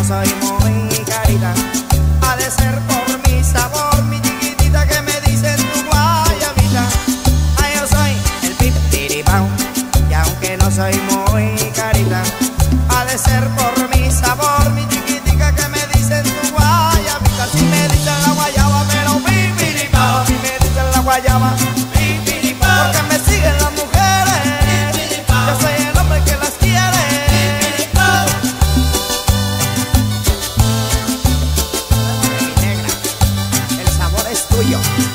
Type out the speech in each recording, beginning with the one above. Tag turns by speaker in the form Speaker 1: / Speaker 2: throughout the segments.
Speaker 1: soy muy carita. Ha de ser por mi sabor, mi chiquitita, que me dicen tu guayabita. Ay, yo soy el pipiripao, y aunque no soy muy carita, ha de ser por mi sabor, mi chiquitica, que me dicen tu guayabita. Si me dicen la guayaba, pero pipiripao. Si me dicen la guayaba, pipiripao, porque me siguen las mujeres. Pipiripao. Yo soy el hombre que las quiere. Pipiripao. Mi negra, el sabor es tuyo.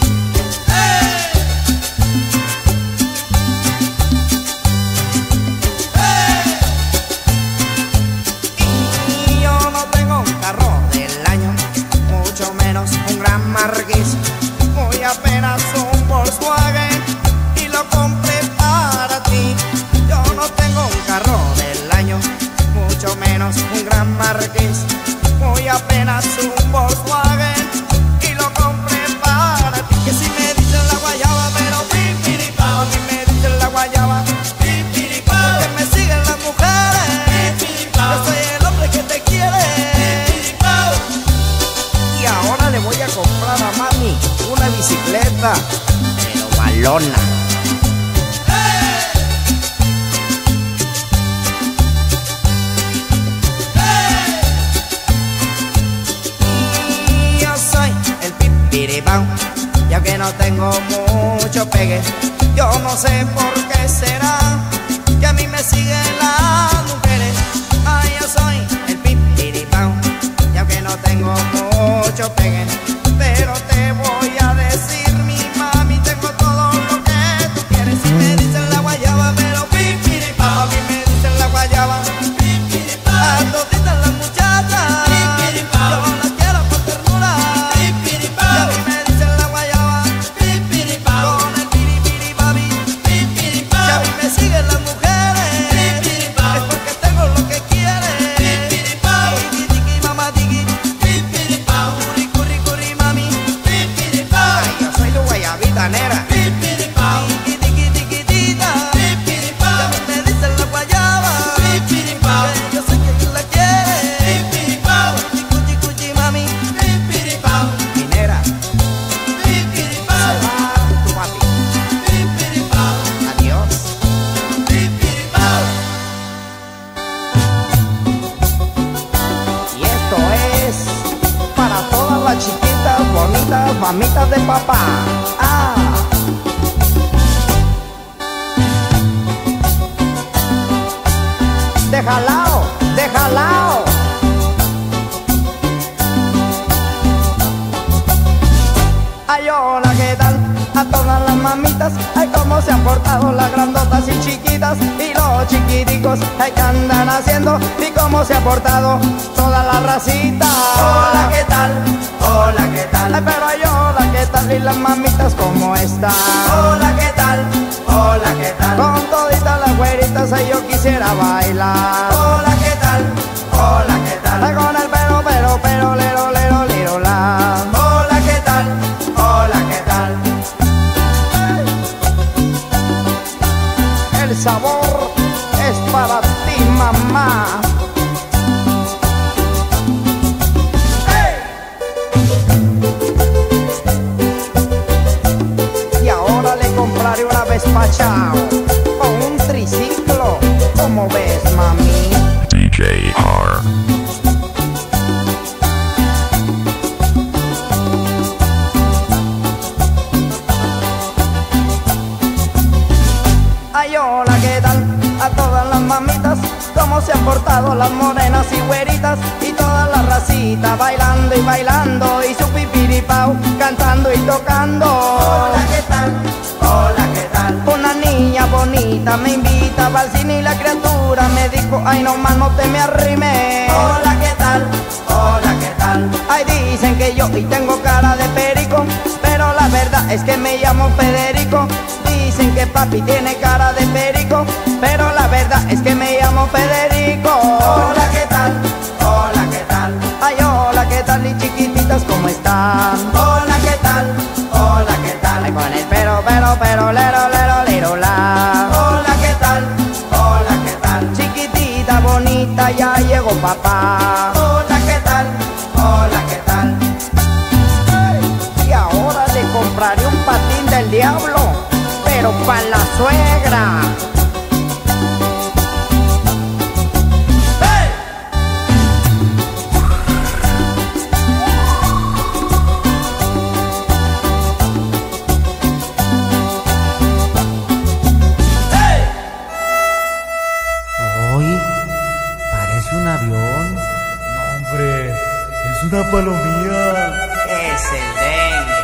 Speaker 1: Marquis, muy apenas un Volkswagen y lo compré para ti. Yo no tengo un carro del año, mucho menos un Gran Marquis, muy apenas un Volkswagen y lo compré para ti. Que si me dicen la guayaba, pero pipiripao. A mí me dicen la guayaba, pipiripao, porque me siguen las mujeres. Pipiripao. Yo soy el hombre que te quiere. Pipiripao. Y ahora le voy a comprar a mami una bicicleta, pero balona. Y yo soy el pipiripao, y aunque no tengo mucho pegue, yo no sé por qué será que a mí me siguen las mujeres. Ay, yo soy el pipiripao, y aunque no tengo mucho pegue, pero te voy a decir, mi mami, tengo todo lo que tú quieres. Si me dicen la guayaba, pero pipiripao. A mí me dicen la guayaba, pipiripao. A toditas las muchachas, pipiripao, yo las quiero por ternura, pipiripao. Y a mí me dicen la guayaba, pipiripao, con el piripiripapi, pipiripao. Y a mí me siguen las mujeres, pipiripao, es porque tengo lo que quieren, pipiripao. Tiki tiki mamá tiki, pipiripao. Curri curri curri mami, pipiripao. Ay, yo soy tu guayabita negra, pipiripao. Tiki tiki tiquitita, pipiripao. Y a mí me dicen la guayaba, pipiripao, que yo sé que tú la quieres, pipiripao. Cuchi cuchi mami, pipiripao. Mi negra, pipiripao. Se va tu papi, pipiripao. Adiós, pipiripao. Y esto es para todas las chiquitas, bonitas, mamitas de papá. Ah. Déjalao, déjalao. Ay, hola, ¿qué tal? A todas las mamitas, ay, cómo se han portado las grandotas y chiquitas, y los chiquiticos, ay, ¿qué andan haciendo? Y cómo se ha portado toda la racita. Hola, ¿qué tal? Hola, ¿qué tal? Ay, pero ay, hola, ¿qué tal? Y las mamitas, ¿cómo están? Hola, ¿qué tal? Hola, ¿qué tal? Con toditas las güeritas, ay, yo quisiera bailar. Hola, ¿qué tal? Hola, ¿qué tal? Ay, con el pero, lero, lero, lero, la. Hola, ¿qué tal? Hola, ¿qué tal? El sabor es para ti, mamá. Y ahora le compraré una Vespa Chao o un triciclo. ¿Cómo ves, mami?
Speaker 2: DJ Har.
Speaker 1: Ay, hola, ¿qué tal? A todas las mamitas, cómo se han portado las morenas y güeritas, y todas las racitas bailando y bailando, y su pipiripao cantando y tocando. Hola, ¿qué tal? Hola, ¿qué tal? Una niña bonita me invita al cine y la criatura me dijo, ay, no más no te me arrimes. Hola, ¿qué tal? Hola, ¿qué tal? Ay, dicen que yo y tengo cara de perico, pero la verdad es que me llamo Federico. Dicen que papi tiene cara de perico, pero la verdad es que me llamo Federico. Hola, ¿qué tal? Hola, ¿qué tal? Ay, hola, ¿qué tal? Y chiquititas, ¿cómo están? Hola, ¿qué tal? Hola, ¿qué tal? Ay, con el pero, lero, lero, lero, la. Hola, ¿qué tal? Hola, ¿qué tal? Chiquitita, bonita, ya llegó papá. Hola, ¿qué
Speaker 3: una palomía.
Speaker 1: Es el dengue.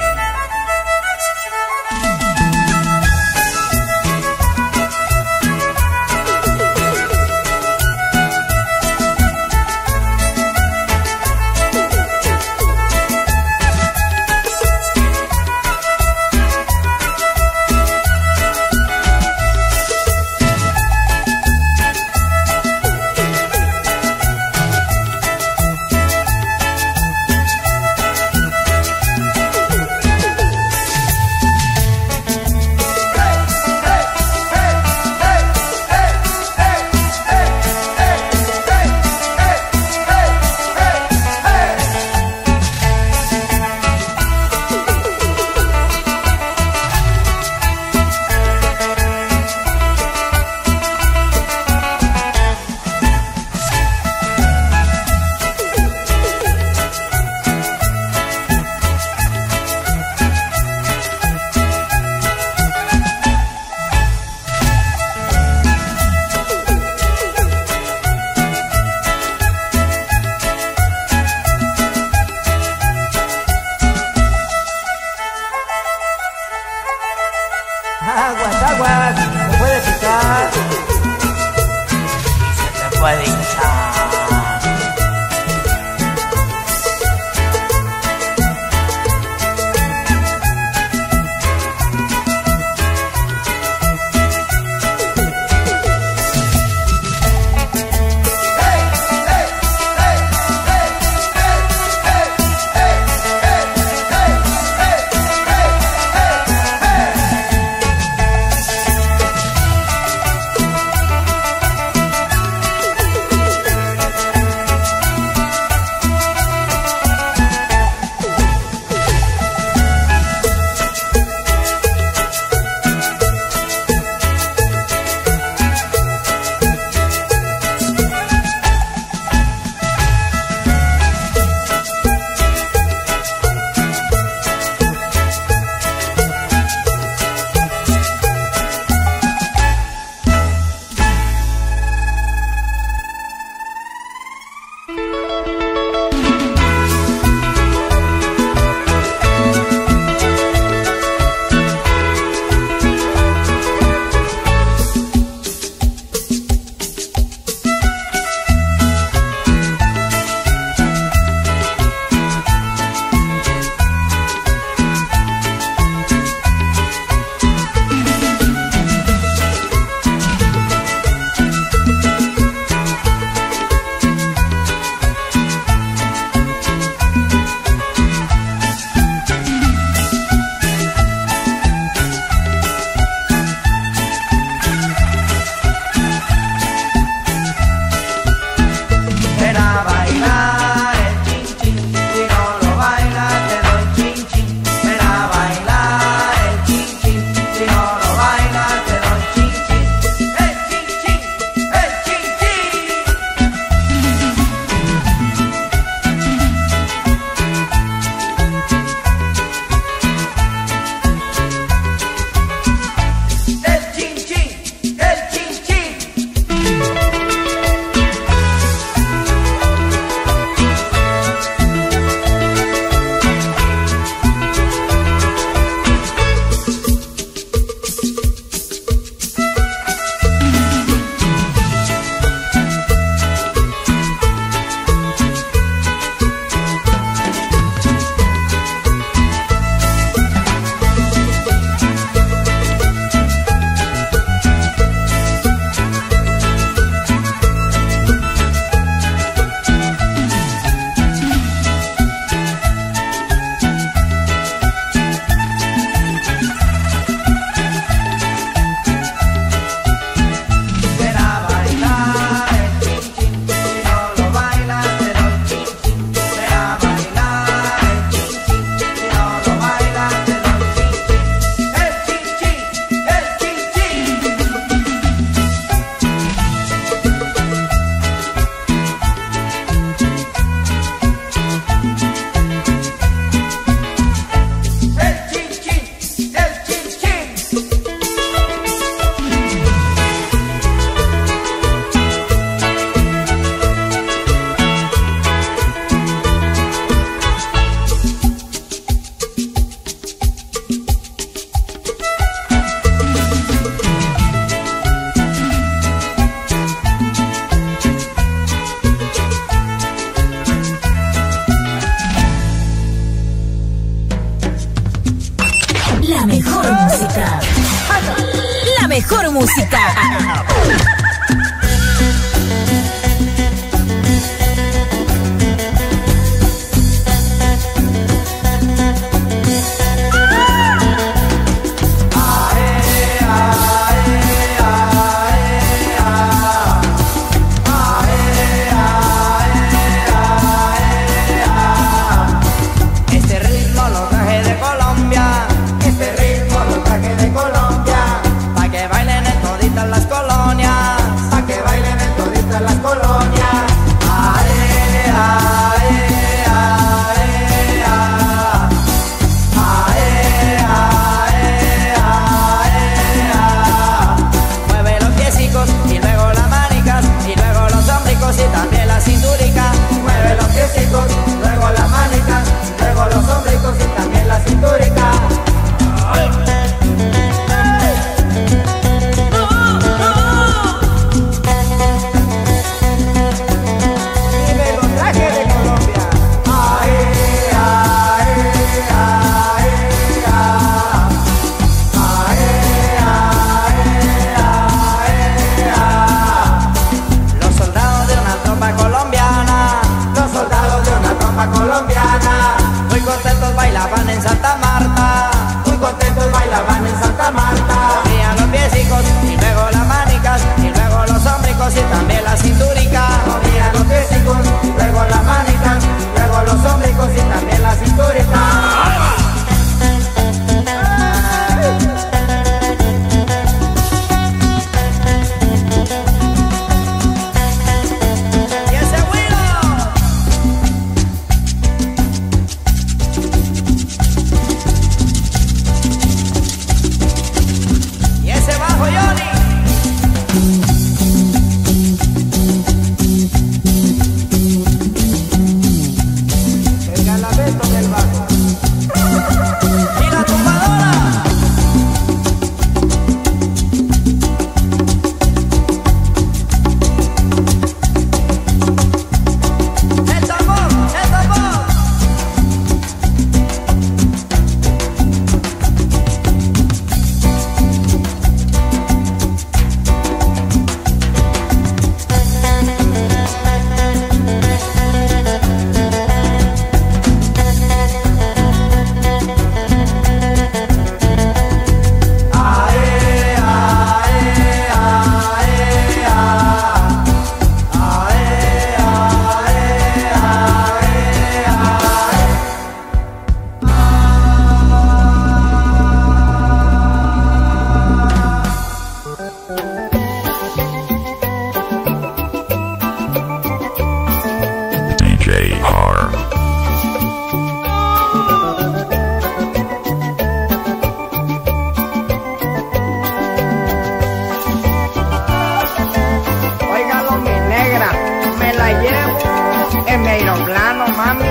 Speaker 1: en mi aeroplano, mami.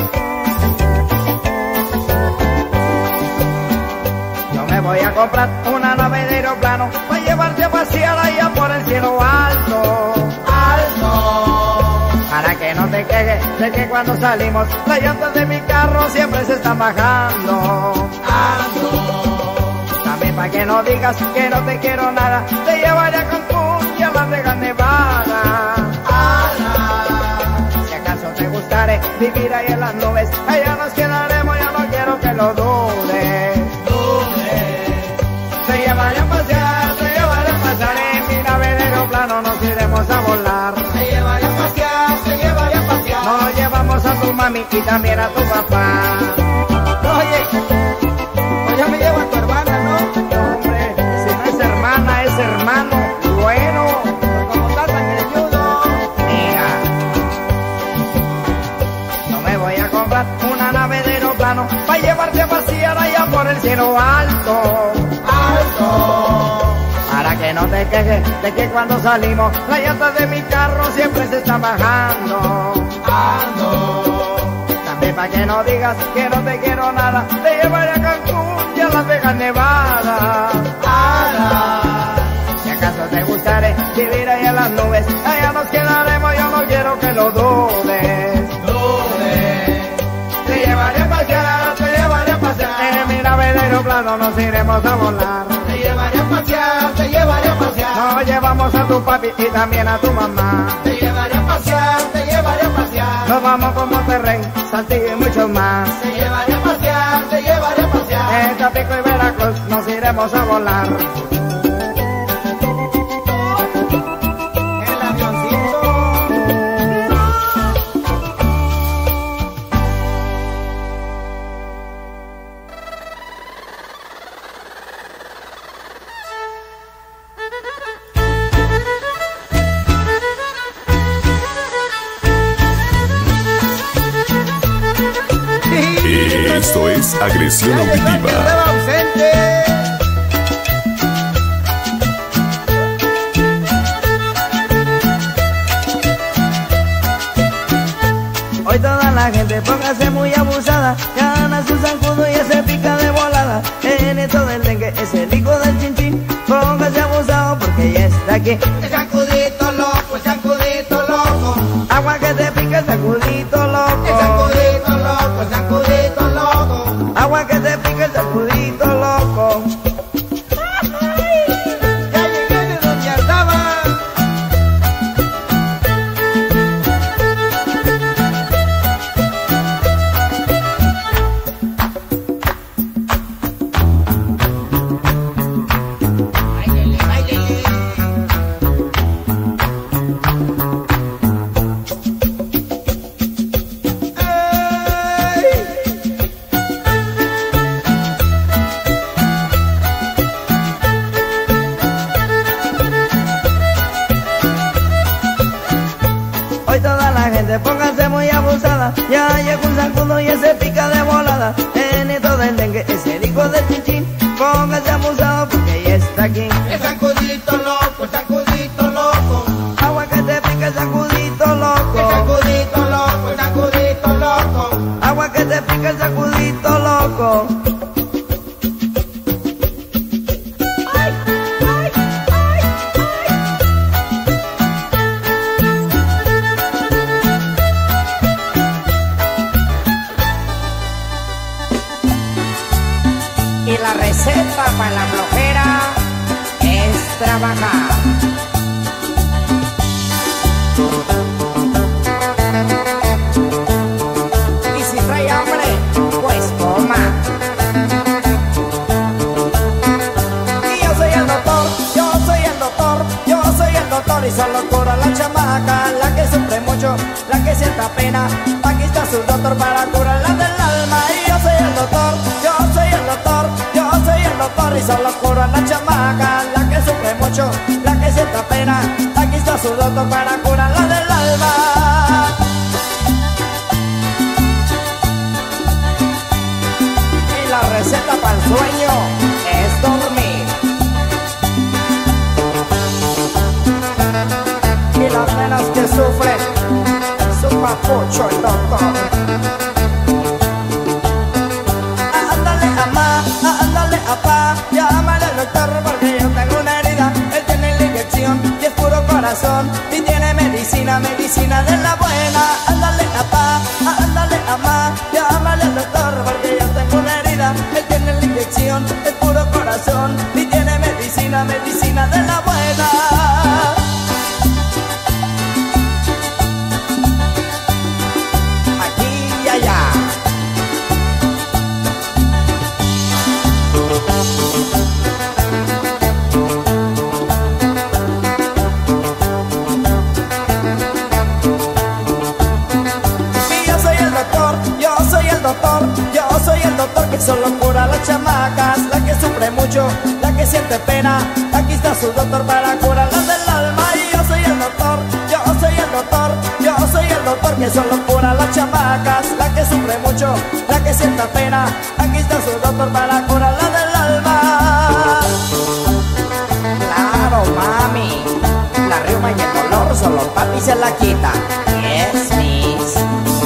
Speaker 1: Yo me voy a comprar una nave de aeroplano para llevarte a pasear allá por el cielo alto, alto. Para que no te quejes de que cuando salimos las llantas de mi carro siempre se están bajando, también para que no digas que no te quiero nada, te llevaré a Cancún y a Las Vegas, Nevada. Si acaso te gustare vivir ahí en las nubes, allá nos quedaremos, yo no quiero que lo dudes. Te llevaré a pasear, en mi nave de aeroplano nos iremos a volar.
Speaker 3: Te llevaré a pasear, te llevaré a pasear.
Speaker 1: Nos llevamos a tu mami y también a tu papá.
Speaker 3: Oye, me llevo a tu hermana, ¿no?
Speaker 1: Hombre, si no es hermana, es hermano. Bueno,
Speaker 3: Como está tan greñudo.
Speaker 1: mira, yo me voy a comprar una nave de aeroplano para llevarte a pasear allá por el cielo alto,
Speaker 3: Alto.
Speaker 1: para que no te quejes de que cuando salimos las llantas de mi carro siempre se están bajando,
Speaker 3: Alto.
Speaker 1: también para que no digas que no te quiero nada, te llevaré a Cancún y a Las Vegas, Nevada. Si acaso te gustare vivir ahí en las nubes, allá nos quedaremos, yo no quiero que lo dudes.
Speaker 3: Te llevaré a pasear, te llevaré a pasear.
Speaker 1: En mi nave de aeroplano nos iremos a volar.
Speaker 3: Te llevaré a pasear, te llevaré a pasear.
Speaker 1: Nos llevamos a tu papi y también a tu mamá.
Speaker 3: Te llevaré a pasear, te llevaré a pasear.
Speaker 1: Nos vamos con Monterrey, Saltillo y muchos más.
Speaker 3: Te llevaré a pasear, te llevaré a pasear.
Speaker 1: En Tampico y Veracruz nos iremos a volar.
Speaker 3: El avioncito.
Speaker 2: Esto es Agresión
Speaker 3: Ya llegó el que
Speaker 2: Auditiva.
Speaker 3: estaba ausente.
Speaker 1: Hoy toda la gente póngase muy abusada, gana su zancudo y se pica de volada. En esto del dengue es el hijo del chinchín, póngase abusado porque ya está aquí.
Speaker 3: El sacudito loco, el sacudito loco.
Speaker 1: Agua que te pica el sacudito loco.
Speaker 3: El sacudito loco, el sacudito loco.
Speaker 1: Agua que te pica el sacudito loco.
Speaker 3: Ya llegué de donde andaba. Báilele, báilele. ¡Ay!
Speaker 1: Hoy toda la gente póngase muy abusada, ya llegó un zancudo y se pica de volada. En esto del dengue es el hijo del chinchín, póngase abusado porque ya está aquí.
Speaker 3: El sacudito loco, el sacudito loco.
Speaker 1: Agua que te pica el sacudito
Speaker 3: El
Speaker 1: loco.
Speaker 3: sacudito loco, el sacudito loco.
Speaker 1: Agua que te pica el sacudito loco. Y la receta para la flojera es trabajar. Y si trae hambre, pues coma. Y yo soy el doctor, yo soy el doctor, yo soy el doctor y solo cura la chamaca, la que sufre mucho, la que sienta pena. Aquí está su doctor para curarla del alma. Y yo soy el doctor, yo soy el doctor, yo soy el doctor y solo cura la chamaca, la que sufre mucho, la que sienta pena. Aquí está su doctor para curarla del alma. Y la receta para el sueño es dormir. Y las penas que sufre su papucho el doctor. Ándale mamá, ándale papá, llámale al doctor porque yo tengo una herida. Él tiene la inyección y es puro corazón y tiene medicina, medicina de la buena. Ándale papá, ándale mamá, llámale al doctor porque yo tengo una herida. Él tiene la inyección, es puro corazón y tiene medicina, medicina de la buena. Aquí y allá. Yo soy el doctor que solo cura a las chamacas, la que sufre mucho, la que siente pena. Aquí está su doctor para curarlas del alma. Y yo soy el doctor, yo soy el doctor, yo soy el doctor que solo cura a las chamacas, la que sufre mucho, la que siente pena. Aquí está su doctor para curarlas del alma. Claro, mami, la riuma y el dolor solo papi se la quita. Yes, miss.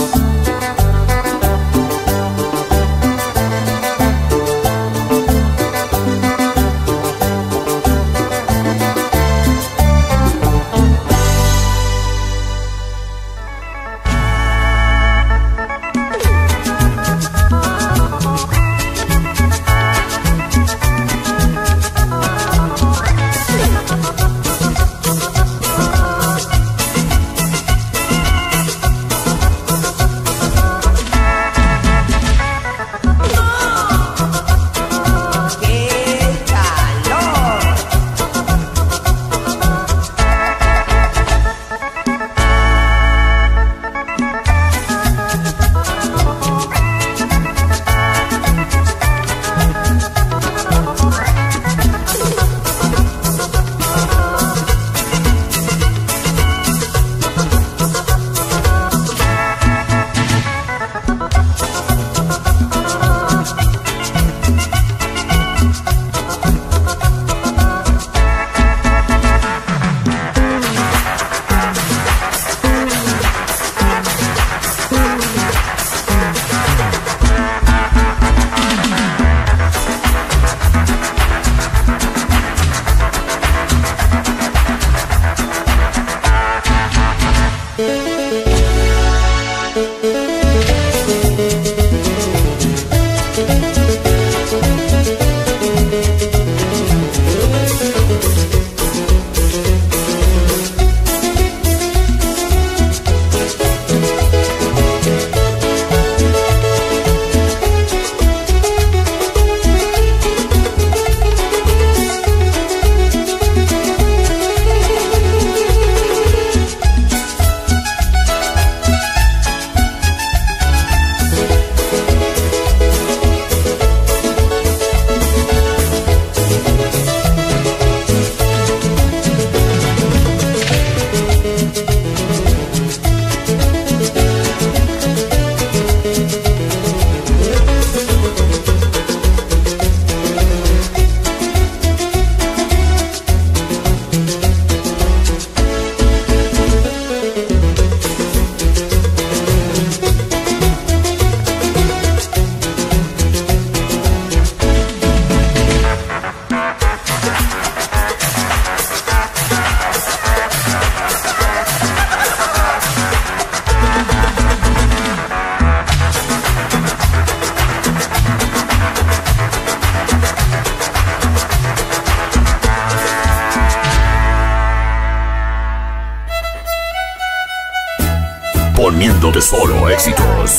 Speaker 2: Poniéndote solo éxitos.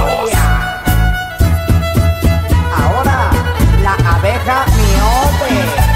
Speaker 1: Ahora, la abeja miope.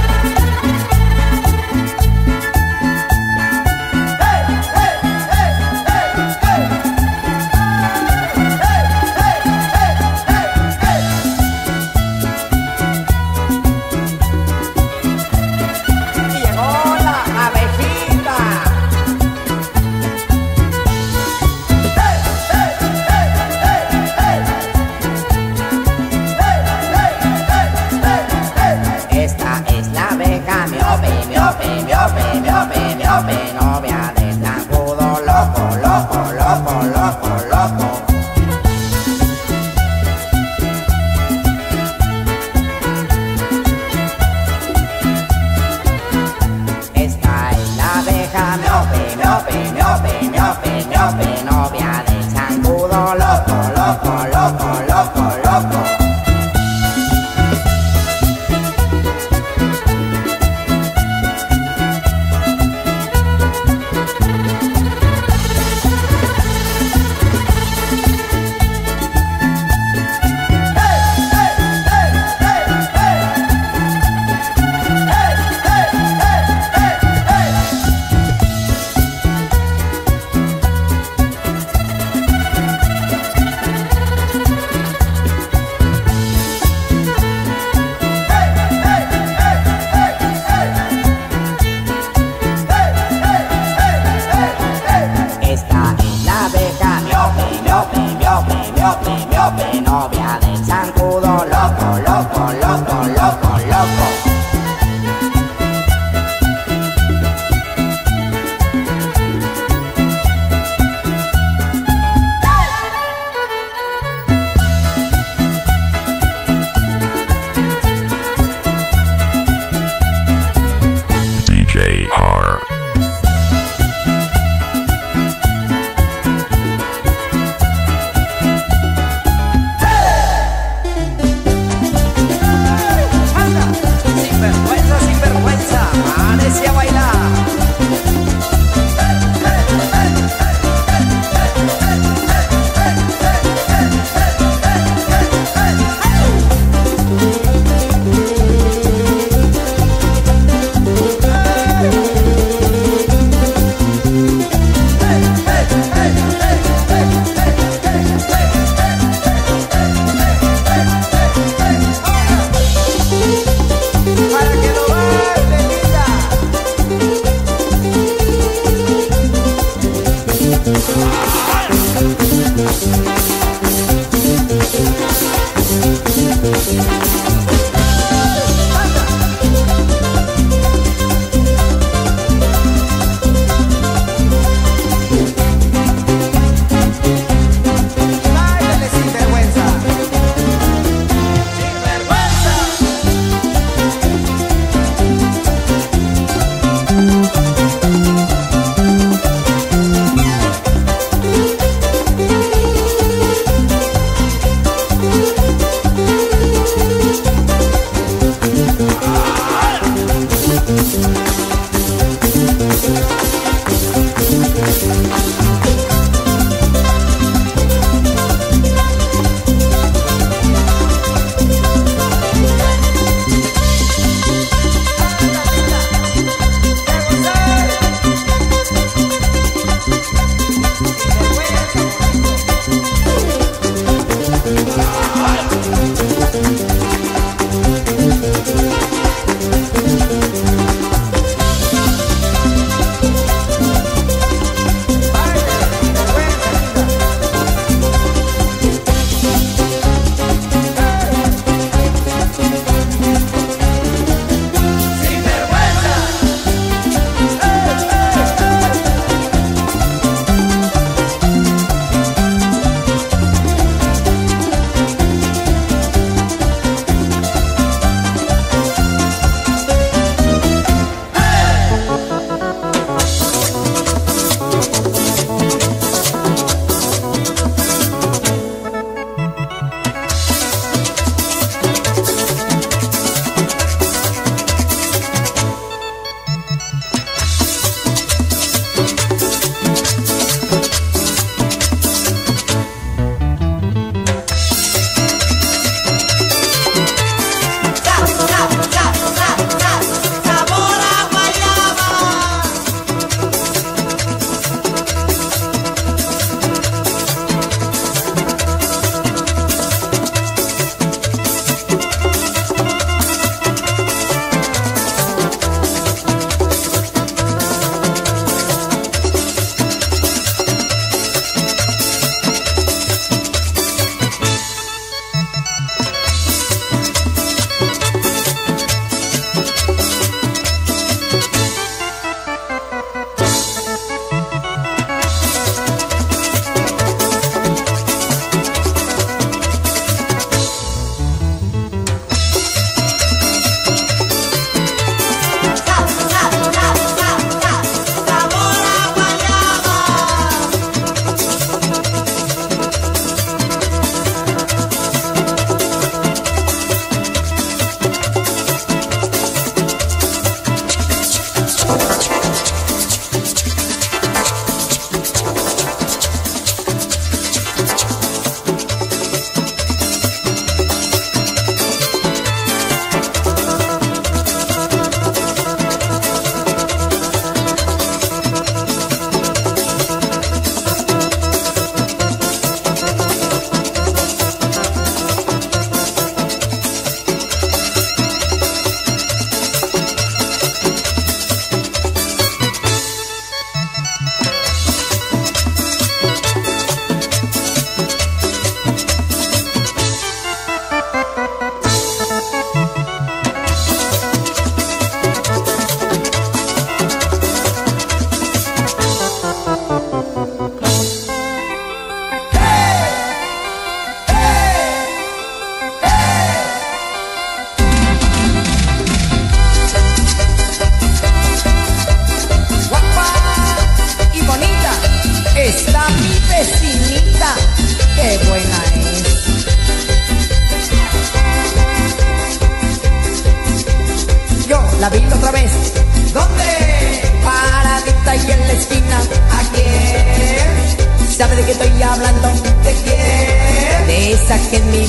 Speaker 1: Novia de zancudo loco, loco, loco, loco.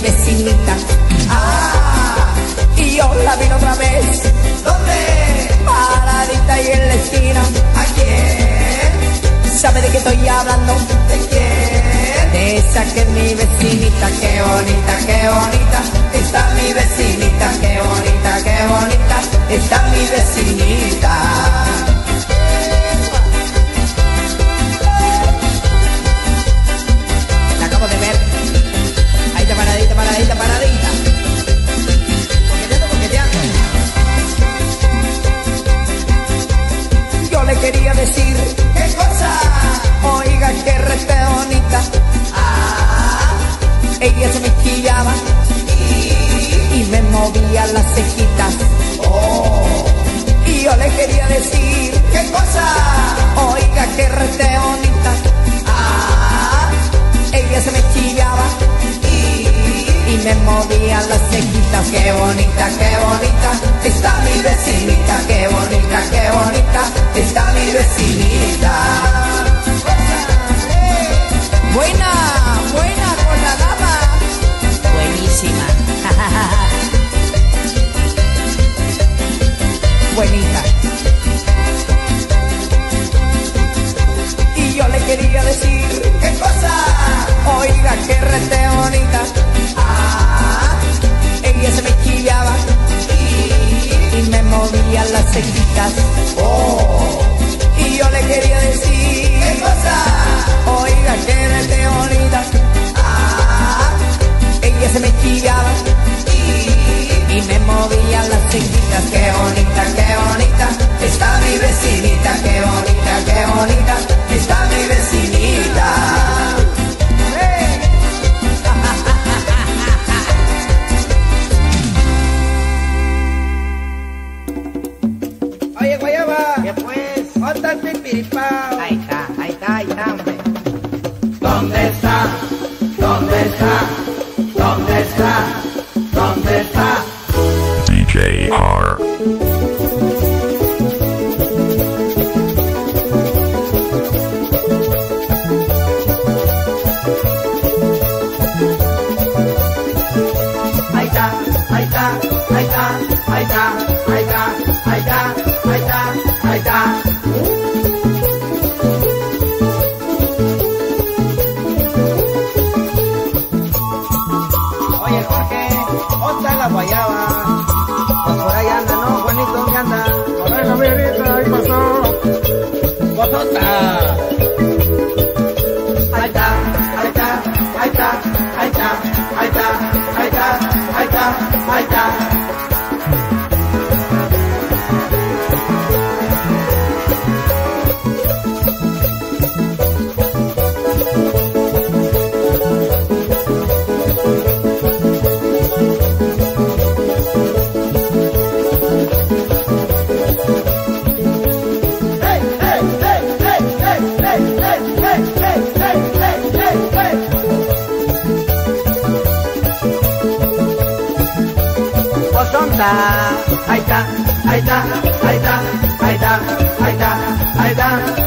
Speaker 1: vecinita. Y yo la vi otra vez. ¿Dónde? Paradita ahí en la esquina. ¿A quién? ¿Sabe de qué estoy hablando? ¿De quién? De esa que es mi vecinita. Qué bonita está mi vecinita. Qué bonita está mi vecinita. La acabo de ver. Ahí está paradita. Coqueteando. Yo le quería decir, ¿qué cosa? Oiga, que rete bonita. Ella se me quillaba y me movía las cejitas. Y yo le quería decir, ¿qué cosa? Oiga, que rete bonita. Ella se me chillaba y me movía las cejitas. Qué bonita está mi vecinita. Qué bonita está mi vecinita. Buena con la dama. Buenísima. Buenita. Y yo le quería decir, ¿qué cosa? Oiga, que rete bonita. Ella se me chillaba y me movía las cejitas. Y yo le quería decir, ¿qué cosa? Oiga, que rete bonita. Ella se me chillaba y me movía las cejitas. Qué bonita está mi vecinita. Qué bonita está mi vecinita.
Speaker 3: Oye, Guayaba.
Speaker 1: ¿Qué pues?
Speaker 3: ¿Dónde está el pipiripao?
Speaker 1: Ahí está, hombre.
Speaker 3: ¿Dónde está?
Speaker 2: DJ R.
Speaker 3: Ahí está. Oye, Jorge, ¿dónde está la guayaba? Pues por ahí anda, ¿no, Juanito? ¿Dónde anda?
Speaker 4: Por ahí la verita, ahí pasó.
Speaker 3: ¡Botota! Ahí está. Ahí está.